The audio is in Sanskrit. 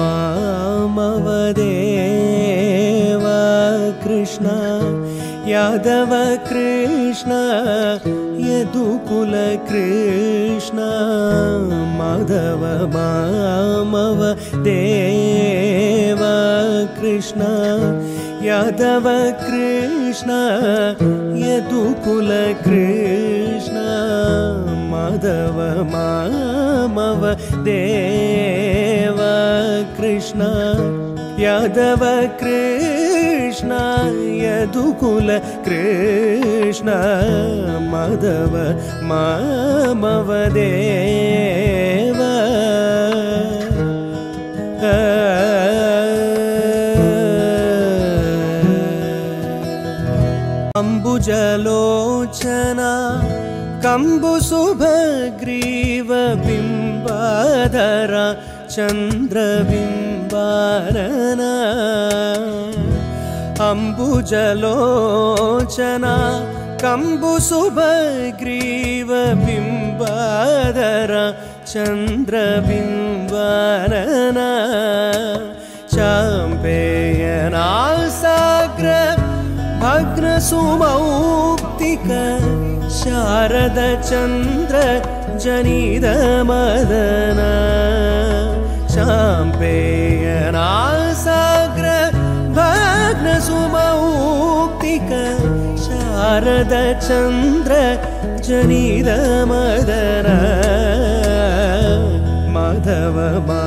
मामवदेव कृष्ण यादव कृष्ण यदुकुल कृष्ण माधव मामवदेव कृष्ण यादव कृष्ण यदुकुल कृष्ण माधव मामवदेव कृष्ण यादव कृष्ण यदुकुल कृष्ण माधव मामवदेव अम्बुजलोचना कम्बुसुभग्रीव बिम्बाधर चन्द्रबिम्बानना अम्बुजलोचना कम्बुसुभग्रीव बिम्बाधर चन्द्रबिम्बानना चाम्पेयनासाग्र भग्नसुमौक्तिक शारद चन्द्र जनित मदना चाम्पेयनासाग्र भग्नसुमौक्तिक शारद चन्द्र जनित मदना माधव